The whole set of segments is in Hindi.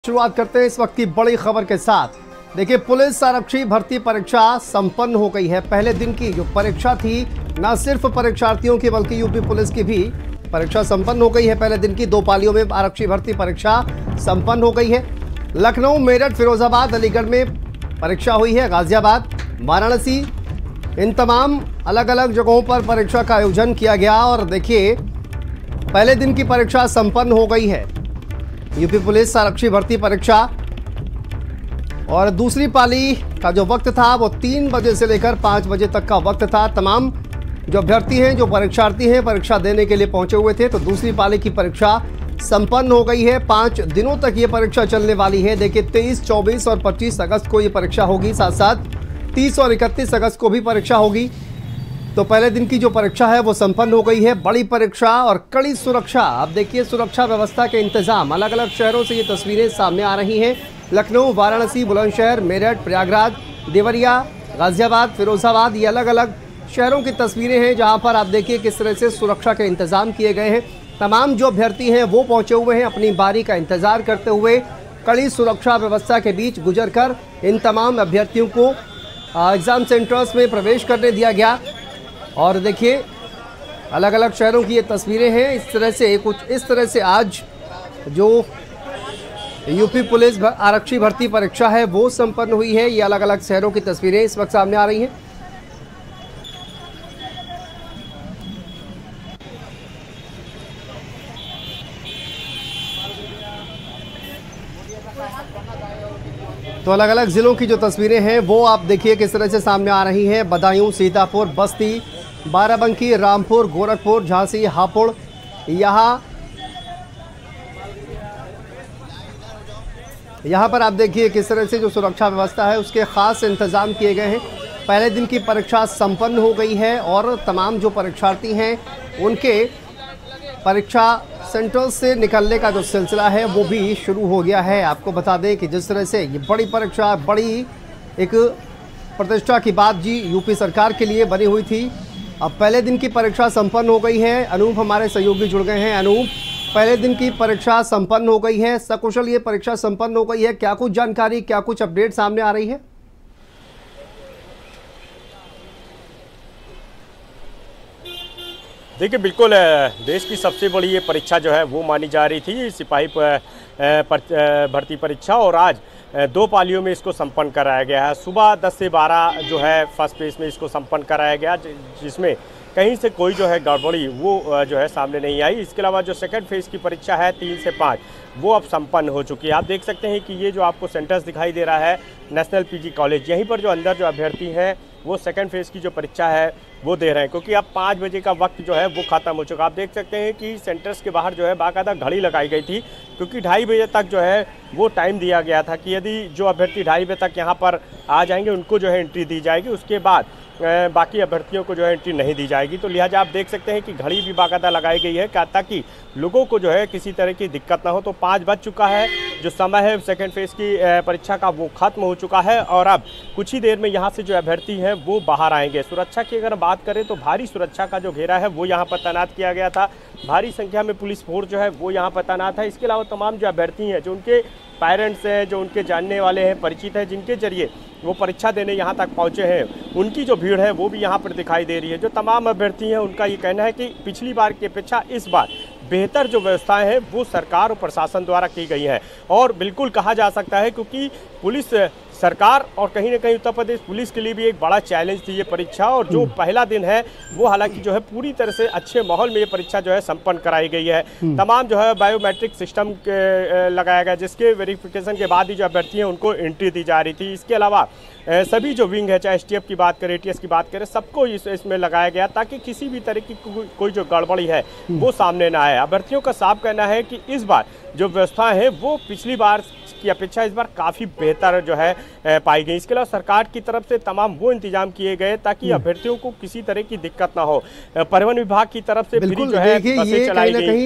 शुरुआत करते हैं इस वक्त की बड़ी खबर के साथ। देखिए, पुलिस आरक्षी भर्ती परीक्षा संपन्न हो गई है। पहले दिन की जो परीक्षा थी, न सिर्फ परीक्षार्थियों की बल्कि यूपी पुलिस की भी परीक्षा संपन्न हो गई है। पहले दिन की 2 पालियों में आरक्षी भर्ती परीक्षा संपन्न हो गई है। लखनऊ, मेरठ, फिरोजाबाद, अलीगढ़ में परीक्षा हुई है। गाजियाबाद, वाराणसी, इन तमाम अलग अलग जगहों पर परीक्षा का आयोजन किया गया। और देखिए, पहले दिन की परीक्षा संपन्न हो गई है यूपी पुलिस आरक्षी भर्ती परीक्षा। और दूसरी पाली का जो वक्त था वो 3 बजे से लेकर 5 बजे तक का वक्त था। तमाम जो अभ्यर्थी हैं, जो परीक्षार्थी हैं, परीक्षा देने के लिए पहुंचे हुए थे। तो दूसरी पाली की परीक्षा संपन्न हो गई है। 5 दिनों तक ये परीक्षा चलने वाली है। देखिए, 23, 24 और 25 अगस्त को ये परीक्षा होगी। साथ साथ 30 और 31 अगस्त को भी परीक्षा होगी। तो पहले दिन की जो परीक्षा है वो संपन्न हो गई है। बड़ी परीक्षा और कड़ी सुरक्षा। अब देखिए, सुरक्षा व्यवस्था के इंतजाम, अलग अलग शहरों से ये तस्वीरें सामने आ रही हैं। लखनऊ, वाराणसी, बुलंदशहर, मेरठ, प्रयागराज, देवरिया, गाजियाबाद, फिरोजाबाद, ये अलग अलग शहरों की तस्वीरें हैं जहां पर आप देखिए किस तरह से सुरक्षा के इंतजाम किए गए हैं। तमाम जो अभ्यर्थी हैं वो पहुंचे हुए हैं अपनी बारी का इंतजार करते हुए। कड़ी सुरक्षा व्यवस्था के बीच गुजर कर इन तमाम अभ्यर्थियों को एग्जाम सेंटर्स में प्रवेश करने दिया गया। और देखिए, अलग अलग शहरों की ये तस्वीरें हैं। कुछ इस तरह से आज जो यूपी पुलिस आरक्षी भर्ती परीक्षा है वो संपन्न हुई है। ये अलग अलग शहरों की तस्वीरें इस वक्त सामने आ रही हैं। तो अलग अलग जिलों की जो तस्वीरें हैं वो आप देखिए किस तरह से सामने आ रही हैं। बदायूं, सीतापुर, बस्ती, बाराबंकी, रामपुर, गोरखपुर, झांसी, हापुड़, यहाँ पर आप देखिए किस तरह से जो सुरक्षा व्यवस्था है उसके खास इंतजाम किए गए हैं। पहले दिन की परीक्षा संपन्न हो गई है और तमाम जो परीक्षार्थी हैं उनके परीक्षा सेंटर से निकलने का जो सिलसिला है वो भी शुरू हो गया है। आपको बता दें कि जिस तरह से ये बड़ी परीक्षा, बड़ी एक प्रतिष्ठा की बात जी यूपी सरकार के लिए बनी हुई थी। अब पहले दिन की परीक्षा संपन्न हो गई है। अनूप हमारे सहयोगी जुड़ गए हैं। अनूप, पहले दिन की परीक्षा संपन्न हो गई है, सकुशल ये परीक्षा संपन्न हो गई है। क्या कुछ जानकारी, क्या कुछ अपडेट सामने आ रही है? देखिए, बिल्कुल देश की सबसे बड़ी ये परीक्षा जो है वो मानी जा रही थी, सिपाही भर्ती परीक्षा। और आज 2 पालियों में इसको संपन्न कराया गया है। सुबह 10 से 12 जो है फर्स्ट फेज में इसको संपन्न कराया गया, जिसमें कहीं से कोई जो है गड़बड़ी वो जो है सामने नहीं आई। इसके अलावा जो सेकंड फेज की परीक्षा है 3 से 5 वो अब संपन्न हो चुकी है। आप देख सकते हैं कि ये जो आपको सेंटर्स दिखाई दे रहा है, नेशनल पीजी कॉलेज, यहीं पर जो अंदर जो अभ्यर्थी हैं वो सेकंड फेज की जो परीक्षा है वो दे रहे हैं, क्योंकि अब 5 बजे का वक्त जो है वो ख़त्म हो चुका। आप देख सकते हैं कि सेंटर्स के बाहर जो है बाकायदा घड़ी लगाई गई थी, क्योंकि 2:30 बजे तक जो है वो टाइम दिया गया था कि यदि जो अभ्यर्थी 2:30 बजे तक यहाँ पर आ जाएंगे उनको जो है एंट्री दी जाएगी। उसके बाद बाकी अभ्यर्थियों को जो है एंट्री नहीं दी जाएगी। तो लिहाजा आप देख सकते हैं कि घड़ी भी बाकायदा लगाई गई है ताकि लोगों को जो है किसी तरह की दिक्कत ना हो। तो 5 बज चुका है, जो समय है सेकेंड फेज की परीक्षा का वो खत्म हो चुका है। और अब कुछ ही देर में यहाँ से जो अभ्यर्थी हैं वो बाहर आएंगे। सुरक्षा की अगर बात करें तो भारी सुरक्षा का जो घेरा है वो यहाँ पर तैनात किया गया था। भारी संख्या में पुलिस फोर्स जो है वो यहाँ पर तैनात है। इसके अलावा तमाम जो अभ्यर्थी हैं, जो उनके पेरेंट्स हैं, जो उनके जानने वाले हैं, परिचित हैं, जिनके जरिए वो परीक्षा देने यहाँ तक पहुँचे हैं, उनकी जो भीड़ है वो भी यहाँ पर दिखाई दे रही है। जो तमाम अभ्यर्थी हैं उनका ये कहना है कि पिछली बार की अपेक्षा इस बार बेहतर जो व्यवस्थाएं हैं वो सरकार और प्रशासन द्वारा की गई हैं। और बिल्कुल कहा जा सकता है, क्योंकि पुलिस सरकार और कहीं ना कहीं उत्तर प्रदेश पुलिस के लिए भी एक बड़ा चैलेंज थी ये परीक्षा। और जो पहला दिन है वो हालांकि जो है पूरी तरह से अच्छे माहौल में ये परीक्षा जो है संपन्न कराई गई है। तमाम जो है बायोमेट्रिक सिस्टम लगाया गया, जिसके वेरिफिकेशन के बाद ही जो अभ्यर्थी हैं उनको एंट्री दी जा रही थी। इसके अलावा सभी जो विंग है, चाहे एसटीएफ की बात करें, एटीएस की बात करें, सबको इसमें लगाया गया ताकि किसी भी तरह की कोई जो गड़बड़ी है वो सामने ना आए। अभ्यर्थियों का साफ कहना है कि इस बार जो व्यवस्था है वो पिछली बार की अपेक्षा इस बार काफ़ी बेहतर जो है पाई गई। इसके अलावा सरकार की तरफ से तमाम वो इंतजाम किए गए ताकि अभ्यर्थियों को किसी तरह की दिक्कत ना हो। परिवहन विभाग की तरफ से फ्री जो है बसें चलाई गई,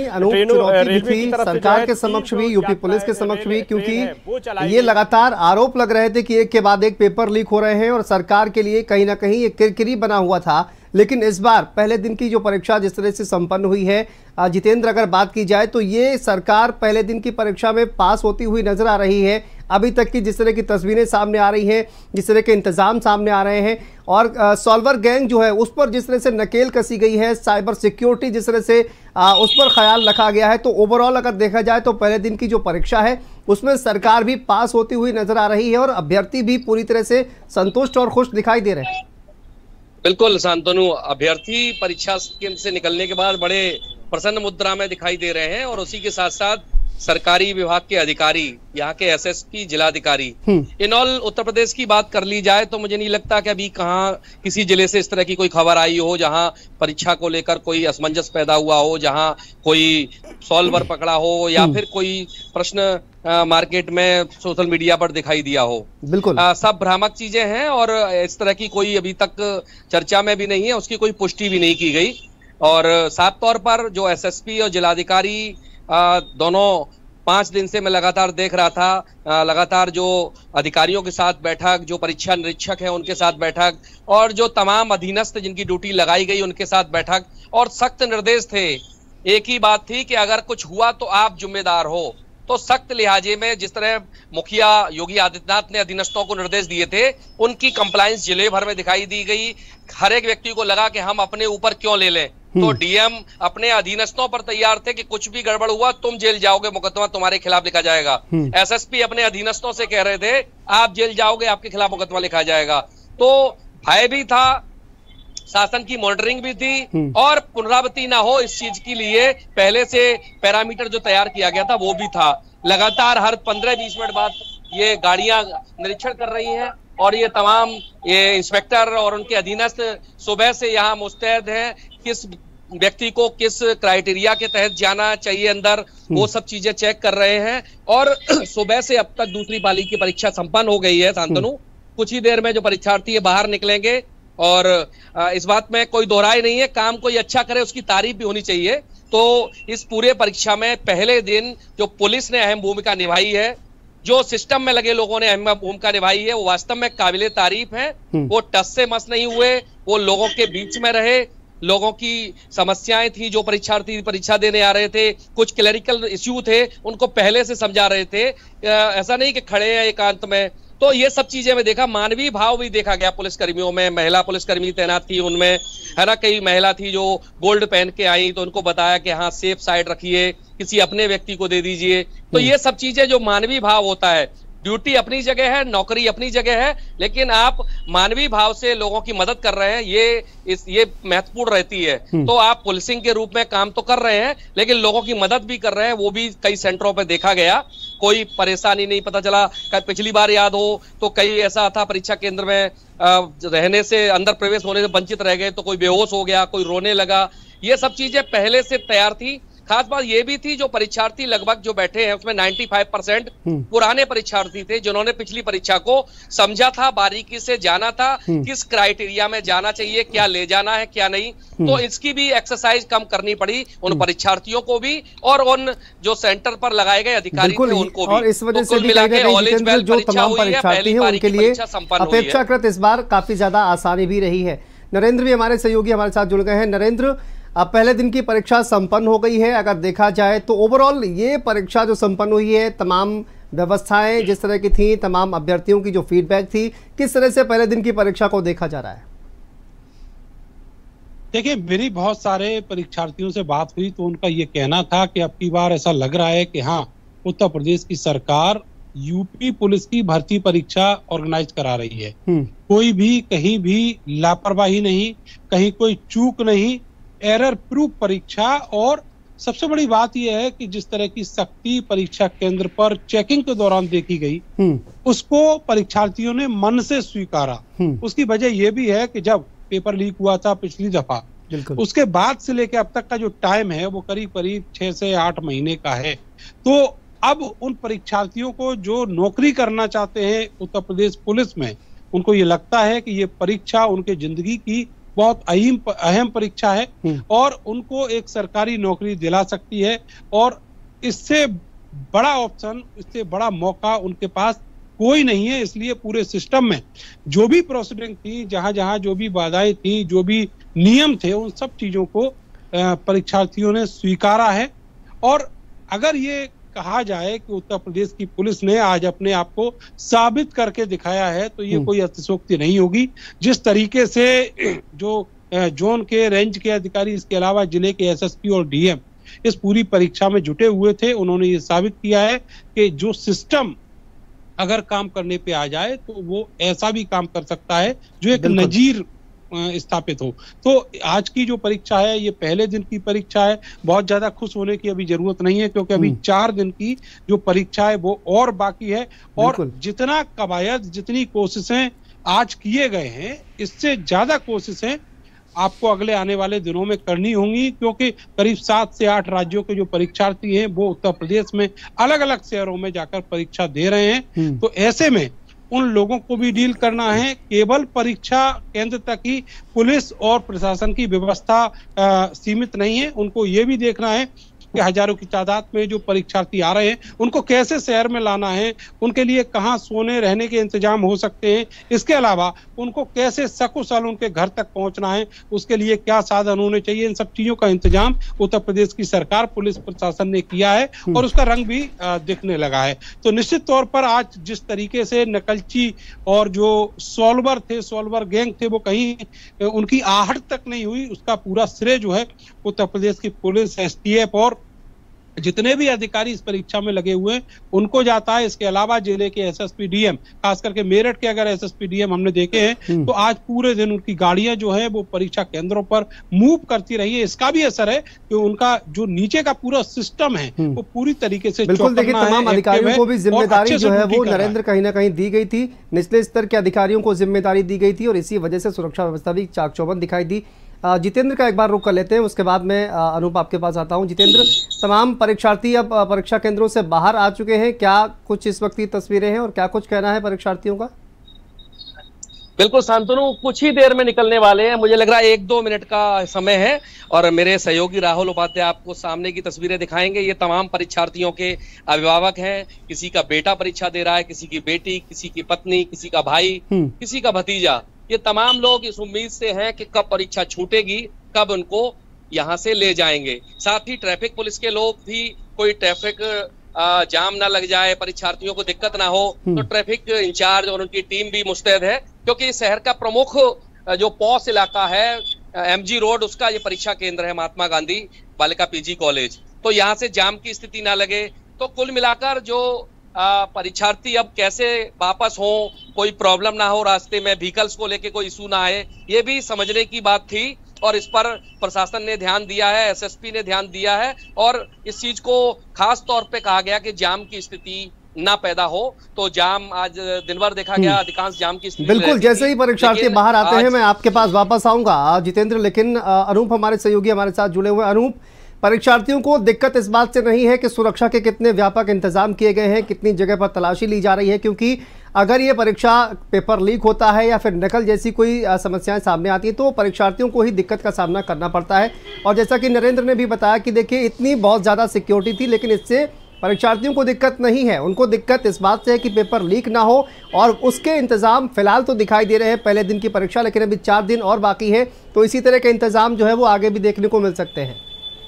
रेलवे की सरकार के समक्ष भी, यूपी पुलिस के समक्ष भी, क्योंकि ये लगातार आरोप लग रहे थे कि एक के बाद एक पेपर लीक हो रहे हैं और सरकार के लिए कहीं ना कहीं एक किरकिरी बना हुआ था लेकिन इस बार पहले दिन की जो परीक्षा जिस तरह से संपन्न हुई है, जितेंद्र, अगर बात की जाए तो ये सरकार पहले दिन की परीक्षा में पास होती हुई नजर आ रही है। अभी तक की जिस तरह की तस्वीरें सामने आ रही हैं, जिस तरह के इंतजाम सामने आ रहे हैं, और सॉल्वर गैंग जो है उस पर जिस तरह से नकेल कसी गई है, साइबर सिक्योरिटी जिस तरह से उस पर ख्याल रखा गया है, तो ओवरऑल अगर देखा जाए तो पहले दिन की जो परीक्षा है उसमें सरकार भी पास होती हुई नजर आ रही है और अभ्यर्थी भी पूरी तरह से संतुष्ट और खुश दिखाई दे रहे हैं। बिल्कुल शांतनु, अभ्यर्थी परीक्षा से निकलने के बाद बड़े प्रसन्न मुद्रा में दिखाई दे रहे हैं और उसी के साथ साथ सरकारी विभाग के अधिकारी, यहाँ के एसएसपी, जिलाधिकारी, इन ऑल उत्तर प्रदेश की बात कर ली जाए तो मुझे नहीं लगता कि अभी कहाँ किसी जिले से इस तरह की कोई खबर आई हो जहां परीक्षा को लेकर कोई असमंजस पैदा हुआ हो, जहां कोई सॉल्वर पकड़ा हो या फिर कोई प्रश्न मार्केट में सोशल मीडिया पर दिखाई दिया हो। बिल्कुल सब भ्रामक चीजें हैं और इस तरह की कोई अभी तक चर्चा में भी नहीं है, उसकी कोई पुष्टि भी नहीं की गई। और साफ तौर पर जो एसएसपी और जिलाधिकारी दोनों 5 दिन से मैं लगातार देख रहा था, लगातार जो अधिकारियों के साथ बैठक, जो परीक्षा निरीक्षक है उनके साथ बैठक और जो तमाम अधीनस्थ जिनकी ड्यूटी लगाई गई उनके साथ बैठक, और सख्त निर्देश थे। एक ही बात थी कि अगर कुछ हुआ तो आप जिम्मेदार हो। तो सख्त लिहाजे में जिस तरह मुखिया योगी आदित्यनाथ ने अधीनस्थों को निर्देश दिए थे, उनकी कंप्लायंस जिले भर में दिखाई दी गई। हर एक व्यक्ति को लगा कि हम अपने ऊपर क्यों ले लें, तो डीएम अपने अधीनस्थों पर तैयार थे कि कुछ भी गड़बड़ हुआ तुम जेल जाओगे, मुकदमा तुम्हारे खिलाफ लिखा जाएगा। एसएसपी अपने अधीनस्थों से कह रहे थे आप जेल जाओगे, आपके खिलाफ मुकदमा लिखा जाएगा। तो भय भी था, शासन की मॉनिटरिंग भी थी और पुनरावृत्ति ना हो इस चीज के लिए पहले से पैरामीटर जो तैयार किया गया था वो भी था। लगातार हर 15-20 मिनट बाद ये गाड़ियां निरीक्षण कर रही हैं और ये तमाम ये इंस्पेक्टर और उनके अधीनस्थ सुबह से यहाँ मुस्तैद हैं। किस व्यक्ति को किस क्राइटेरिया के तहत जाना चाहिए अंदर, वो सब चीजें चेक कर रहे हैं। और सुबह से अब तक दूसरी पाली की परीक्षा संपन्न हो गई है शांतनु। कुछ ही देर में जो परीक्षार्थी बाहर निकलेंगे और इस बात में कोई दोहराई नहीं है, काम कोई अच्छा करे उसकी तारीफ भी होनी चाहिए। तो इस पूरे परीक्षा में पहले दिन जो पुलिस ने अहम भूमिका निभाई है, जो सिस्टम में लगे लोगों ने अहम भूमिका निभाई है, वो वास्तव में काबिले तारीफ है। वो टस से मस नहीं हुए, वो लोगों के बीच में रहे। लोगों की समस्याएं थी, जो परीक्षार्थी परीक्षा देने आ रहे थे, कुछ क्लरिकल इश्यू थे, उनको पहले से समझा रहे थे। ऐसा नहीं कि खड़े हैं एकांत में। तो ये सब चीजें मैं देखा, मानवीय भाव भी देखा गया पुलिसकर्मियों में। महिला पुलिसकर्मी तैनात थी उनमें, है ना, कई महिला थी जो गोल्ड पहन के आई, तो उनको बताया कि हाँ सेफ साइड रखिए, किसी अपने व्यक्ति को दे दीजिए। तो ये सब चीजें जो मानवीय भाव होता है, ड्यूटी अपनी जगह है, नौकरी अपनी जगह है, लेकिन आप मानवीय भाव से लोगों की मदद कर रहे हैं, ये महत्वपूर्ण रहती है। तो आप पुलिसिंग के रूप में काम तो कर रहे हैं, लेकिन लोगों की मदद भी कर रहे हैं। वो भी कई सेंटरों पे देखा गया, कोई परेशानी नहीं पता चला। पिछली बार याद हो तो कई ऐसा था परीक्षा केंद्र में रहने से, अंदर प्रवेश होने से वंचित रह गए, तो कोई बेहोश हो गया, कोई रोने लगा। ये सब चीजें पहले से तैयार थी। खास बात ये भी थी, जो परीक्षार्थी लगभग जो बैठे हैं उसमें 95% पुराने परीक्षार्थी थे, जिन्होंने पिछली परीक्षा को समझा था, बारीकी से जाना था, किस क्राइटेरिया में जाना चाहिए, क्या ले जाना है क्या नहीं। तो इसकी भी एक्सरसाइज कम करनी पड़ी उन परीक्षार्थियों को भी और उन जो सेंटर पर लगाए गए अधिकारी थे उनको भी। और इस वजह से जो तमाम परीक्षार्थी हैं उनके लिए अपेक्षाकृत इस बार काफी ज्यादा आसानी भी रही है। नरेंद्र भी हमारे सहयोगी हमारे साथ जुड़ गए हैं। नरेंद्र, अब पहले दिन की परीक्षा संपन्न हो गई है, अगर देखा जाए तो ओवरऑल ये परीक्षा जो संपन्न हुई है, तमाम व्यवस्थाएं जिस तरह की थी, तमाम अभ्यर्थियों की जो फीडबैक थी, किस तरह से पहले दिन की परीक्षा को देखा जा रहा है? देखिए, मेरी बहुत सारे परीक्षार्थियों से बात हुई तो उनका ये कहना था कि अब की बार ऐसा लग रहा है कि हाँ, उत्तर प्रदेश की सरकार यूपी पुलिस की भर्ती परीक्षा ऑर्गेनाइज करा रही है। कोई भी कहीं भी लापरवाही नहीं, कहीं कोई चूक नहीं, एरर प्रूफ परीक्षा। और सबसे बड़ी बात यह है कि जिस तरह की सख्ती परीक्षा केंद्र पर चेकिंग के दौरान देखी गई, उसको परीक्षार्थियों ने मन से स्वीकारा। उसकी वजह यह भी है कि जब पेपर लीक हुआ था पिछली दफा, उसके बाद से लेकर अब तक का जो टाइम है वो करीब करीब 6 से 8 महीने का है। तो अब उन परीक्षार्थियों को जो नौकरी करना चाहते हैं उत्तर प्रदेश पुलिस में, उनको ये लगता है कि ये परीक्षा उनके जिंदगी की बहुत अहम परीक्षा है और उनको एक सरकारी नौकरी दिला सकती है। और इससे बड़ा ऑप्शन, इससे बड़ा मौका उनके पास कोई नहीं है। इसलिए पूरे सिस्टम में जो भी प्रोसीडिंग थी, जहां जहां जो भी बाधाएं थी, जो भी नियम थे उन सब चीजों को परीक्षार्थियों ने स्वीकारा है। और अगर ये कहा जाए कि उत्तर प्रदेश की पुलिस ने आज अपने आप को साबित करके दिखाया है तो ये कोई अतिशयोक्ति नहीं होगी। जिस तरीके से जो जोन के रेंज के अधिकारी, इसके अलावा जिले के एसएसपी और डीएम इस पूरी परीक्षा में जुटे हुए थे, उन्होंने ये साबित किया है कि जो सिस्टम अगर काम करने पे आ जाए तो वो ऐसा भी काम कर सकता है जो एक नजीर स्थापित हो। तो आज की जो परीक्षा है ये पहले दिन की परीक्षा है, बहुत ज्यादा खुश होने की अभी जरूरत नहीं है, क्योंकि अभी 4 दिन की जो परीक्षा है वो और बाकी है। और जितना कवायद, जितनी कोशिशें आज किए गए हैं, इससे ज्यादा कोशिशें आपको अगले आने वाले दिनों में करनी होंगी, क्योंकि करीब 7 से 8 राज्यों के जो परीक्षार्थी हैं वो उत्तर प्रदेश में अलग अलग शहरों में जाकर परीक्षा दे रहे हैं। तो ऐसे में उन लोगों को भी डील करना है। केवल परीक्षा केंद्र तक ही पुलिस और प्रशासन की व्यवस्था सीमित नहीं है, उनको ये भी देखना है कि हजारों की तादाद में जो परीक्षार्थी आ रहे हैं उनको कैसे शहर में लाना है, उनके लिए कहां सोने रहने के इंतजाम हो सकते हैं, इसके अलावा उनको कैसे सकुशल उनके घर तक पहुंचना है, उसके लिए क्या साधन होने चाहिए, इन सब चीजों का इंतजाम उत्तर प्रदेश की सरकार, पुलिस प्रशासन ने किया है और उसका रंग भी दिखने लगा है। तो निश्चित तौर पर आज जिस तरीके से नकलची और जो सॉल्वर गैंग थे वो कहीं उनकी आहट तक नहीं हुई, उसका पूरा श्रेय जो है उत्तर प्रदेश की पुलिस, एसटीएफ और जितने भी अधिकारी इस परीक्षा में लगे हुए हैं उनको जाता है। इसके अलावा जिले के एसएसपी डीएम, खास करके मेरठ के अगर एसएसपी डीएम हमने देखे हैं तो आज पूरे दिन उनकी गाड़ियां जो है वो परीक्षा केंद्रों पर मूव करती रही है। इसका भी असर है कि उनका जो नीचे का पूरा सिस्टम है वो पूरी तरीके से बिल्कुल। देखिए, तमाम अधिकारियों को भी जिम्मेदारी जो है वो नरेंद्र कहीं ना कहीं दी गई थी, निचले स्तर के अधिकारियों को जिम्मेदारी दी गई थी और इसी वजह से सुरक्षा व्यवस्था भी चाक चौबंद दिखाई दी। जितेंद्र का एक बार रुक कर लेते हैं, उसके बाद में अनूप आपके पास आता हूं। जितेंद्र, तमाम परीक्षार्थी अब परीक्षा केंद्रों से बाहर आ चुके हैं, क्या कुछ इस वक्त की तस्वीरें हैं और क्या कुछ कहना है परीक्षार्थियों का? बिल्कुल शांतनु, कुछ ही देर में निकलने वाले हैं, मुझे लग रहा है 1-2 मिनट का समय है और मेरे सहयोगी राहुल उपाध्याय आपको सामने की तस्वीरें दिखाएंगे। ये तमाम परीक्षार्थियों के अभिभावक हैं, किसी का बेटा परीक्षा दे रहा है, किसी की बेटी, किसी की पत्नी, किसी का भाई, किसी का भतीजा। ये तमाम लोग इस उम्मीद से हैं कि कब परीक्षा छूटेगी, कब उनको यहाँ से ले जाएंगे। साथ ही ट्रैफिक पुलिस के लोग भी, कोई ट्रैफिक जाम ना लग जाए, परीक्षार्थियों को दिक्कत ना हो, तो ट्रैफिक इंचार्ज और उनकी टीम भी मुस्तैद है, क्योंकि शहर का प्रमुख जो पॉस इलाका है एमजी रोड, उसका ये परीक्षा केंद्र है, महात्मा गांधी बालिका पीजी कॉलेज। तो यहाँ से जाम की स्थिति ना लगे। तो कुल मिलाकर जो परीक्षार्थी अब कैसे वापस हो, कोई प्रॉब्लम ना हो, रास्ते में व्हीकल्स को लेके कोई इशू ना आए, ये भी समझने की बात थी और इस पर प्रशासन ने ध्यान दिया है, एसएसपी ने ध्यान दिया है और इस चीज को खास तौर पे कहा गया कि जाम की स्थिति ना पैदा हो। तो जाम आज दिन भर देखा गया, अधिकांश जाम की स्थिति बिल्कुल। जैसे ही परीक्षार्थी बाहर आते हैं मैं आपके पास वापस आऊंगा जितेंद्र, लेकिन अनूप हमारे सहयोगी हमारे साथ जुड़े हुए। अनूप, परीक्षार्थियों को दिक्कत इस बात से नहीं है कि सुरक्षा के कितने व्यापक इंतजाम किए गए हैं, कितनी जगह पर तलाशी ली जा रही है, क्योंकि अगर ये परीक्षा पेपर लीक होता है या फिर नकल जैसी कोई समस्याएं सामने आती हैं तो परीक्षार्थियों को ही दिक्कत का सामना करना पड़ता है। और जैसा कि नरेंद्र ने भी बताया कि देखिए इतनी बहुत ज़्यादा सिक्योरिटी थी, लेकिन इससे परीक्षार्थियों को दिक्कत नहीं है। उनको दिक्कत इस बात से है कि पेपर लीक ना हो और उसके इंतजाम फिलहाल तो दिखाई दे रहे हैं पहले दिन की परीक्षा, लेकिन अभी 4 दिन और बाकी है, तो इसी तरह के इंतजाम जो है वो आगे भी देखने को मिल सकते हैं।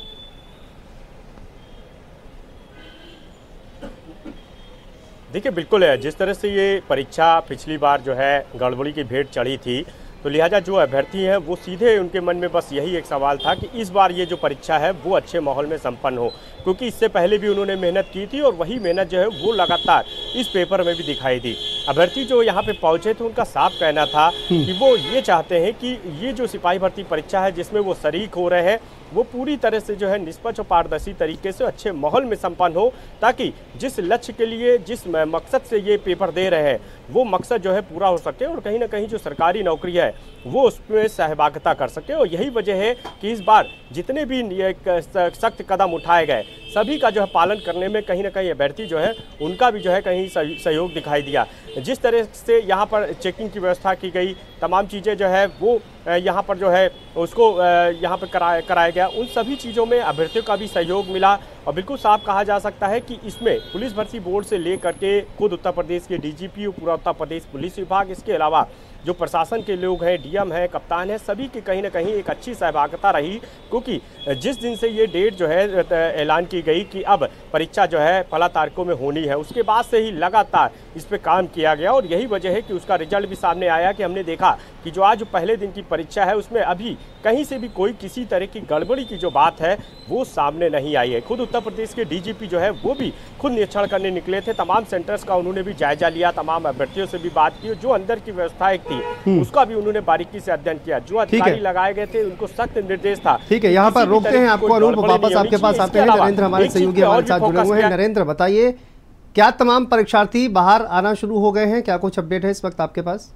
देखिए, बिल्कुल है, जिस तरह से ये परीक्षा पिछली बार जो है गड़बड़ी की भेंट चढ़ी थी, तो लिहाजा जो अभ्यर्थी हैं वो सीधे उनके मन में बस यही एक सवाल था कि इस बार ये जो परीक्षा है वो अच्छे माहौल में संपन्न हो, क्योंकि इससे पहले भी उन्होंने मेहनत की थी और वही मेहनत जो है वो लगातार इस पेपर में भी दिखाई दी। अभ्यर्थी जो यहाँ पे पहुँचे थे उनका साफ कहना था कि वो ये चाहते हैं कि ये जो सिपाही भर्ती परीक्षा है जिसमें वो शरीक हो रहे हैं वो पूरी तरह से जो है निष्पक्ष और पारदर्शी तरीके से अच्छे माहौल में संपन्न हो, ताकि जिस लक्ष्य के लिए, जिस मकसद से ये पेपर दे रहे हैं वो मकसद जो है पूरा हो सके और कहीं ना कहीं जो सरकारी नौकरी है वो उसमें सहभागिता कर सके। और यही वजह है कि इस बार जितने भी सख्त कदम उठाए गए सभी का जो है पालन करने में कहीं ना कहीं अभ्यर्थी जो है उनका भी जो है कहीं सहयोग दिखाई दिया। जिस तरह से यहाँ पर चेकिंग की व्यवस्था की गई, तमाम चीज़ें जो है वो यहाँ पर जो है उसको यहाँ पर कराया गया। उन सभी चीज़ों में अभ्यर्थियों का भी सहयोग मिला और बिल्कुल साफ कहा जा सकता है कि इसमें पुलिस भर्ती बोर्ड से लेकर के खुद उत्तर प्रदेश के डीजीपी, पूरा उत्तर प्रदेश पुलिस विभाग, इसके अलावा जो प्रशासन के लोग हैं, डीएम है, कप्तान है, सभी की कहीं ना कहीं एक अच्छी सहभागिता रही। क्योंकि जिस दिन से ये डेट जो है ऐलान की गई कि अब परीक्षा जो है 15 तारीखों में होनी है, उसके बाद से ही लगातार इस पर काम किया गया और यही वजह है कि उसका रिजल्ट भी सामने आया कि हमने देखा कि जो आज पहले दिन की परीक्षा है उसमें अभी कहीं से भी कोई किसी तरह की गड़बड़ी की जो बात है वो सामने नहीं आई है। खुद उत्तर प्रदेश के डीजीपी जो है वो भी खुद निरीक्षण करने निकले थे, तमाम सेंटर्स का उन्होंने भी जायजा लिया, तमाम अभ्यर्थियों से भी बात की, जो अंदर की व्यवस्थाएं थी उसका भी उन्होंने बारीकी से अध्ययन किया। जो अधिकारी लगाए गए थे उनको सख्त निर्देश था। ठीक है, यहाँ पर रोकते हैं आपको अनूप, वापस आपके पास आते हैं। नरेंद्र हमारे सहयोगी हमारे साथ जुड़े हुए हैं। नरेंद्र, बताइए क्या तमाम परीक्षार्थी बाहर आना शुरू हो गए हैं? क्या कुछ अपडेट है इस वक्त आपके पास?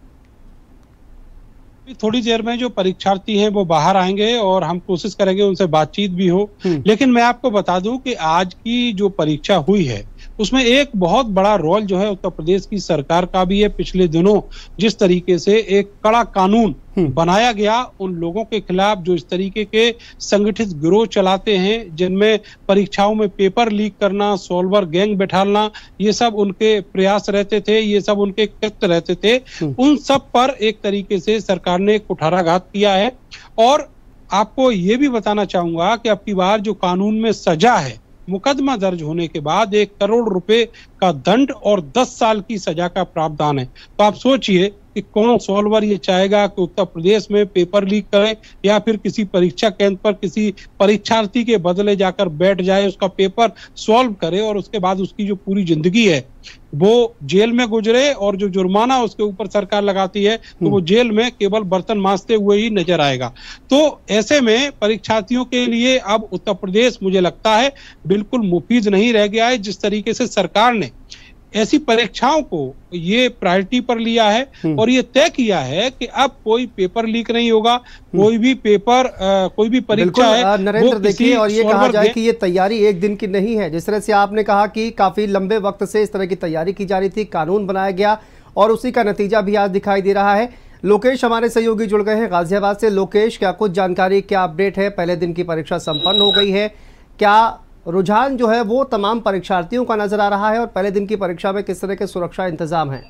थोड़ी देर में जो परीक्षार्थी हैं वो बाहर आएंगे और हम कोशिश करेंगे उनसे बातचीत भी हो। लेकिन मैं आपको बता दूं कि आज की जो परीक्षा हुई है उसमें एक बहुत बड़ा रोल जो है उत्तर प्रदेश की सरकार का भी है। पिछले दिनों जिस तरीके से एक कड़ा कानून बनाया गया उन लोगों के खिलाफ जो इस तरीके के संगठित गिरोह चलाते हैं, जिनमें परीक्षाओं में पेपर लीक करना, सॉल्वर गैंग बैठालना, ये सब उनके प्रयास रहते थे, ये सब उनके कृत्य रहते थे। उन सब पर एक तरीके से सरकार ने कुठाराघात किया है। और आपको ये भी बताना चाहूंगा कि अब की बार जो कानून में सजा है, मुकदमा दर्ज होने के बाद 1 करोड़ रुपए का दंड और 10 साल की सजा का प्रावधान है। तो आप सोचिए कि कौन सॉल्वर ये चाहेगा कि उत्तर प्रदेश में पेपर लीक करे या फिर किसी परीक्षा केंद्र पर किसी परीक्षार्थी के बदले जाकर बैठ जाए, उसका पेपर सॉल्व करे और उसके बाद उसकी जो पूरी जिंदगी है वो जेल में गुजरे और जो जुर्माना उसके ऊपर सरकार लगाती है तो वो जेल में केवल बर्तन मांजते हुए ही नजर आएगा। तो ऐसे में परीक्षार्थियों के लिए अब उत्तर प्रदेश मुझे लगता है बिल्कुल मुफीद नहीं रह गया है। जिस तरीके से सरकार ने ऐसी परीक्षाओं को ये प्रायोरिटी पर लिया है और ये तय किया है कि अब कोई पेपर लीक नहीं होगा, कोई भी पेपर कोई भी परीक्षा है। नरेंद्र, देखिए, और ये कहा जाए कि ये तैयारी एक दिन की नहीं है। जिस तरह से आपने कहा कि काफी लंबे वक्त से इस तरह की तैयारी की जा रही थी, कानून बनाया गया और उसी का नतीजा भी आज दिखाई दे रहा है। लोकेश हमारे सहयोगी जुड़ गए हैं गाजियाबाद से। लोकेश, क्या कुछ जानकारी, क्या अपडेट है? पहले दिन की परीक्षा संपन्न हो गई है, क्या रुझान जो है वो तमाम परीक्षार्थियों का नजर आ रहा है और पहले दिन की परीक्षा में किस तरह के सुरक्षा इंतजाम हैं?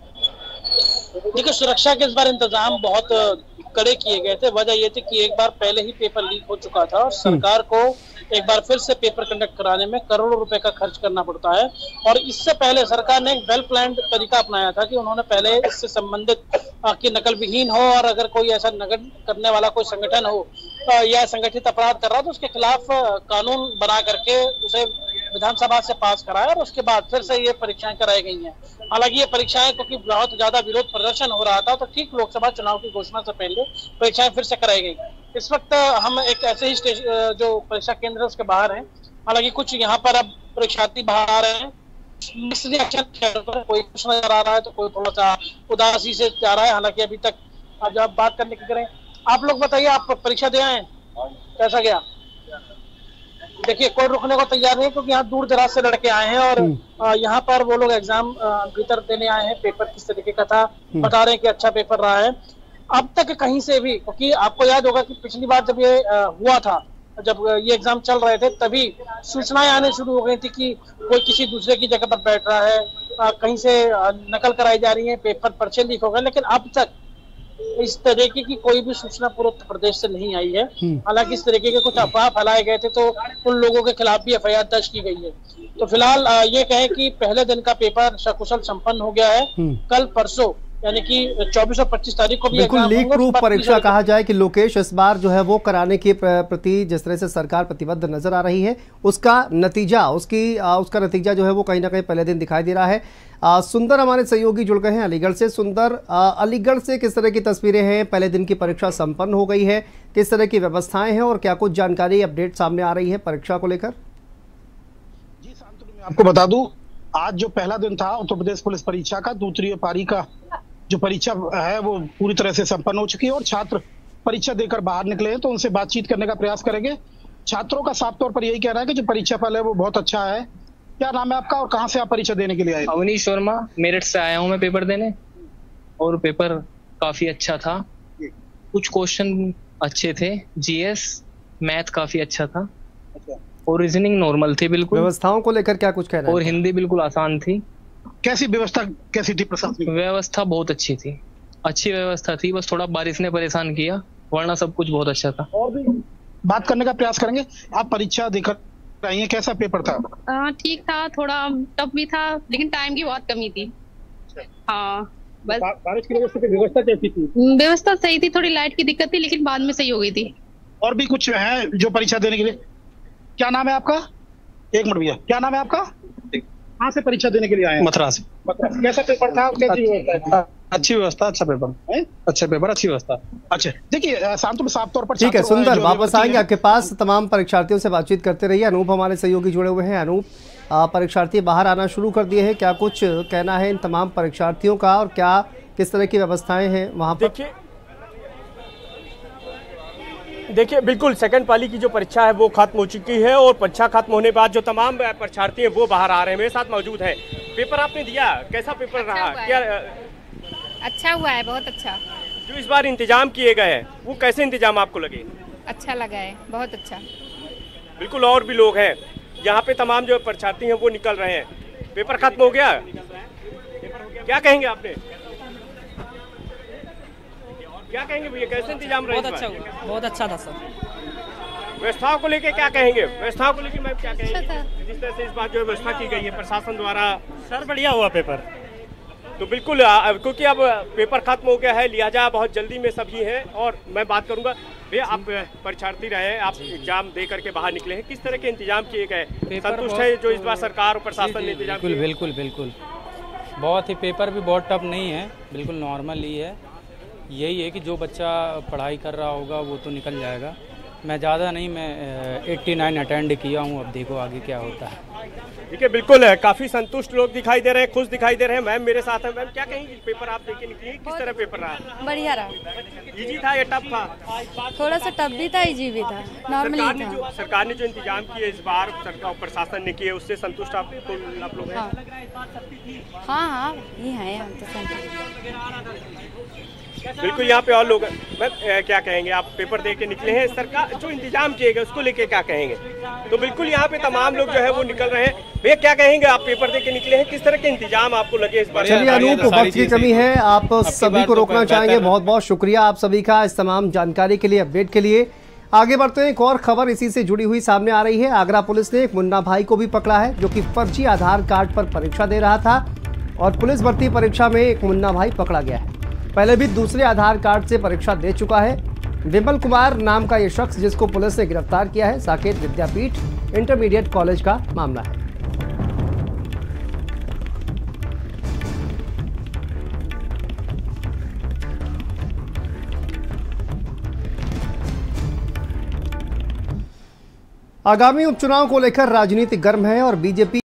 देखिए, सुरक्षा के इस बार इंतजाम बहुत कड़े किए गए थे। वजह ये थी कि एक बार पहले ही पेपर लीक हो चुका था और सरकार को एक बार फिर से पेपर कंडक्ट कराने में करोड़ों रुपए का खर्च करना पड़ता है। और इससे पहले सरकार ने एक वेल प्लान्ड तरीका अपनाया था कि उन्होंने पहले इससे संबंधित कि नकल विहीन हो और अगर कोई ऐसा नकल करने वाला कोई संगठन हो या संगठित अपराध कर रहा है तो उसके खिलाफ कानून बना करके उसे विधानसभा से पास कराया और उसके बाद फिर से ये परीक्षाएं कराई गई हैं। हालांकि ये परीक्षाएं क्योंकि बहुत ज्यादा विरोध प्रदर्शन हो रहा था तो ठीक लोकसभा चुनाव की घोषणा से पहले परीक्षाएं फिर से कराई गई। इस वक्त हम एक ऐसे ही जो परीक्षा केंद्र है उसके बाहर हैं। हालांकि कुछ यहाँ पर अब परीक्षार्थी बाहर हैं, कोई खुश नजर आ रहा है तो कोई थोड़ा सा उदासी से जा रहा है। हालांकि अभी तक जब आप बात करने की करें, आप लोग बताइए, आप परीक्षा दे आए, कैसा गया? देखिए, कोई रुकने को तैयार नहीं क्योंकि यहाँ दूर दराज से लड़के आए हैं और यहाँ पर वो लोग एग्जाम भीतर देने आए हैं। पेपर किस तरीके का था बता रहे हैं कि अच्छा पेपर रहा है। अब तक कहीं से भी, क्योंकि आपको याद होगा कि पिछली बार जब ये हुआ था, जब ये एग्जाम चल रहे थे तभी सूचनाएं आने शुरू हो गई थी कि कोई किसी दूसरे की जगह पर बैठ रहा है, कहीं से नकल कराई जा रही है, पेपर पर्चे लीक हो गए। लेकिन अब तक इस तरीके की कोई भी सूचना पूरे उत्तर प्रदेश से नहीं आई है। हालांकि इस तरीके के कुछ अफवाह फैलाए गए थे तो उन लोगों के खिलाफ भी एफआईआर दर्ज की गई है। तो फिलहाल ये कहें कि पहले दिन का पेपर सकुशल संपन्न हो गया है। कल परसों यानी कि 24 और 25 तारीख को भी बिल्कुल लीक प्रूफ परीक्षा कहा जाए कि लोकेश इस बार जो है वो कराने के प्रति जिस तरह से सरकार प्रतिबद्ध नजर आ रही है, उसका नतीजा नतीजा जो है वो कहीं ना कहीं पहले दिन दिखाई दे रहा है। सुंदर हमारे सहयोगी जुड़ गए हैं अलीगढ़ से। सुंदर, अलीगढ़ से किस तरह की तस्वीरें हैं? पहले दिन की परीक्षा संपन्न हो गई है, किस तरह की व्यवस्थाएं हैं और क्या कुछ जानकारी अपडेट सामने आ रही है परीक्षा को लेकर? जी शांतनु, मैं आपको बता दूं, आज जो पहला दिन था उत्तर प्रदेश पुलिस परीक्षा का, दूसरी पारी का जो परीक्षा है वो पूरी तरह से संपन्न हो चुकी है और छात्र परीक्षा देकर बाहर निकले हैं। तो उनसे बातचीत करने का प्रयास करेंगे। छात्रों का साफ तौर पर यही कहना है कि जो परीक्षा फल है वो बहुत अच्छा है। क्या नाम है आपका और कहाँ से आप परीक्षा देने के लिए आए? अवनीश वर्मा, मेरठ से आया हूँ मैं पेपर देने और पेपर काफी अच्छा था। कुछ क्वेश्चन अच्छे थे, जीएस मैथ काफी अच्छा था और रीजनिंग नॉर्मल थी बिल्कुल। व्यवस्थाओं को लेकर क्या कुछ कहना है? और हिंदी बिल्कुल आसान थी। कैसी व्यवस्था कैसी थी प्रशासनिक? व्यवस्था बहुत अच्छी थी, अच्छी व्यवस्था थी, बस थोड़ा बारिश ने परेशान किया, वरना सब कुछ बहुत अच्छा था। और भी बात करने का प्रयास करेंगे। आप परीक्षा देकर आई हैं, कैसा पेपर था? ठीक था, थोड़ा टफ भी था, लेकिन टाइम की बहुत कमी थी। हाँ बस। बारिश की वजह से व्यवस्था कैसी थी? व्यवस्था सही थी, थोड़ी लाइट की दिक्कत थी, लेकिन बाद में सही हो गई थी। और भी कुछ है जो परीक्षा देने के लिए? क्या नाम है आपका? एक मिनट भैया, क्या नाम है आपका? कहाँ से परीक्षा देने के लिए आए हैं? मथुरा से। कैसा पेपर था? कैसी व्यवस्था? अच्छी व्यवस्था, अच्छा पेपर, अच्छा पेपर, अच्छी व्यवस्था। अच्छा, देखिए शांतनु साफ तौर पर ठीक है, सुंदर वापस आएंगे आपके पास। तमाम परीक्षार्थियों से बातचीत करते रहिए। अनूप हमारे सहयोगी जुड़े हुए हैं। अनूप, परीक्षार्थी बाहर आना शुरू कर दिए हैं, क्या कुछ कहना है इन तमाम परीक्षार्थियों का और क्या किस तरह की व्यवस्थाएं हैं वहाँ पर? देखिए बिल्कुल सेकंड पाली की जो परीक्षा है वो खत्म हो चुकी है और परीक्षा खत्म होने के बाद जो तमाम परीक्षार्थी हैं वो बाहर आ रहे हैं। मेरे साथ मौजूद है। पेपर आपने दिया, कैसा पेपर रहा? क्या अच्छा हुआ है, बहुत अच्छा। जो इस बार इंतजाम किए गए हैं वो कैसे इंतजाम आपको लगे? अच्छा लगा है, बहुत अच्छा। बिल्कुल, और भी लोग हैं यहाँ पे, तमाम जो परीक्षार्थी हैं वो निकल रहे हैं। पेपर खत्म हो गया, क्या कहेंगे आपने? क्या कहेंगे भैया, कैसे इंतजाम रहा? बहुत अच्छा हुआ, बहुत अच्छा था सर। व्यवस्थाओं को लेके क्या कहेंगे? व्यवस्थाओं को लेके मैम क्या कहेंगे? जिस तरह से इस बार जो व्यवस्था की गई है प्रशासन द्वारा। सर बढ़िया हुआ पेपर। तो बिल्कुल, क्योंकि अब पेपर खत्म हो गया है, लिहाजा बहुत जल्दी में सभी हैं। और मैं बात करूंगा भैया, आप परीक्षार्थी रहे, आप एग्जाम दे करके बाहर निकले हैं, किस तरह के इंतजाम किए गए? संतुष्ट है जो इस बार सरकार और प्रशासन ने इंतजाम किए? बिल्कुल बिल्कुल, बहुत ही, पेपर भी बहुत टफ नहीं है, बिल्कुल नॉर्मल ही है। यही है कि जो बच्चा पढ़ाई कर रहा होगा वो तो निकल जाएगा। मैं ज़्यादा नहीं, मैं 89 अटेंड किया हूँ, अब देखो आगे क्या होता है। ठीक है, बिल्कुल है, काफ़ी संतुष्ट लोग दिखाई दे रहे हैं, खुश दिखाई दे रहे हैं। मैम मेरे साथ है। मैम क्या कहेंगी, पेपर आप देके निकली, किस तरह पेपर रहा? बढ़िया रहा। इजी था या टफ था? थोड़ा सा टफ भी था, इजी भी था, नॉर्मल था। सरकार ने जो इंतजाम किए इस बार, सरकार प्रशासन ने किए, उससे संतुष्ट आप लोग हैं? हाँ हाँ, ये है, हम तो संतुष्ट। बिल्कुल, यहाँ पे और लोग। मैम क्या कहेंगे, आप पेपर दे के निकले हैं, सरकार जो इंतजाम किए गए उसको लेके क्या कहेंगे? तो बिल्कुल यहाँ पे तमाम लोग जो है वो निकल रहे हैं। भैया क्या कहेंगे, आप पेपर दे के निकले हैं, किस तरह के इंतजाम आपको लगे इस बार? चलिए अनूप, वक्त की कमी है, आप सभी को रोकना चाहेंगे। बहुत बहुत शुक्रिया आप सभी का इस तमाम जानकारी के लिए, अपडेट के लिए। आगे बढ़ते हैं, एक और खबर इसी से जुड़ी हुई सामने आ रही है। आगरा पुलिस ने एक मुन्ना भाई को भी पकड़ा है जो कि फर्जी आधार कार्ड पर परीक्षा दे रहा था और पुलिस भर्ती परीक्षा में एक मुन्ना भाई पकड़ा गया है। पहले भी दूसरे आधार कार्ड से परीक्षा दे चुका है। विमल कुमार नाम का ये शख्स जिसको पुलिस ने गिरफ्तार किया है, साकेत विद्यापीठ इंटरमीडिएट कॉलेज का मामला है। आगामी उपचुनाव को लेकर राजनीति गर्म है और बीजेपी